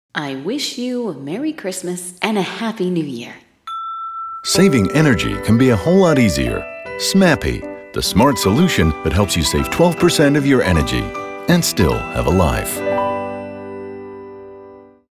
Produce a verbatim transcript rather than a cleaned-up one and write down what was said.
I wish you a Merry Christmas and a Happy New Year. Saving energy can be a whole lot easier. Smappee, the smart solution that helps you save twelve percent of your energy and still have a life.